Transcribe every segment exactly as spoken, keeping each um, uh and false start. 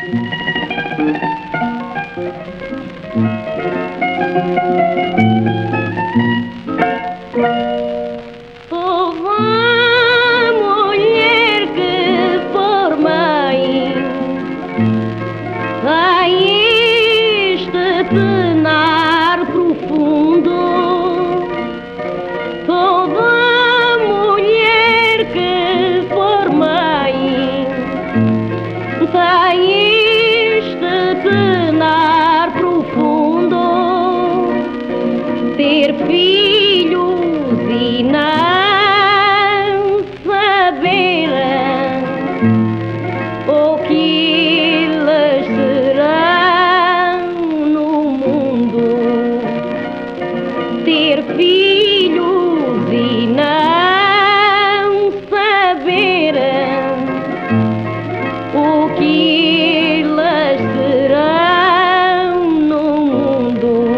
Penar profundo, toda mulher que for mãe tem este penar profundo, ter filhos e não saber o que lhes será. Ter filhos e não saber o que lhes será no mundo.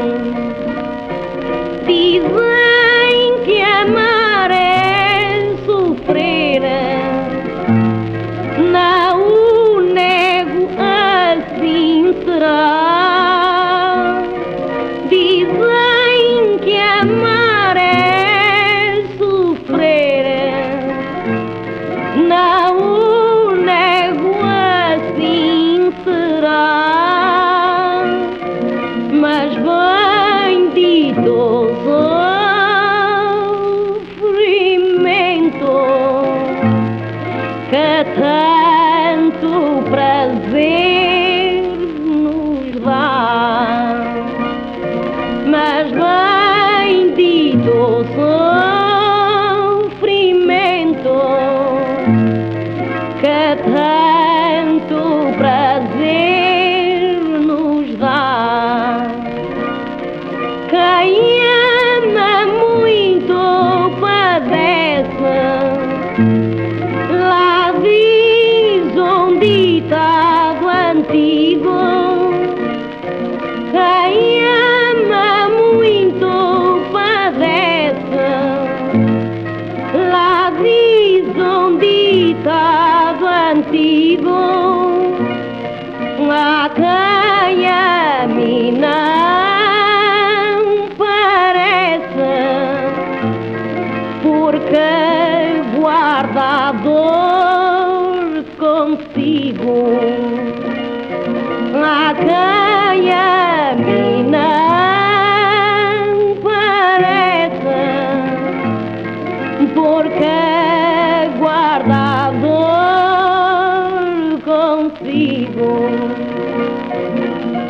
Dizem que amar é sofrer, não o nego, assim será. Dizem que amar é sofrer, não o nego, assim será. Mas bendito sofrimento que tanto prazer nos dá. Mas bendito sofrimento que tanto prazer nos dá. Quem ama muito padece, lá diz um ditado antigo. Quem ama muito padece, lá diz um ditado antigo. Há quem a mim não parece, porque guarda a dor consigo. Há quem a mim não parece, porque guarda a dor consigo.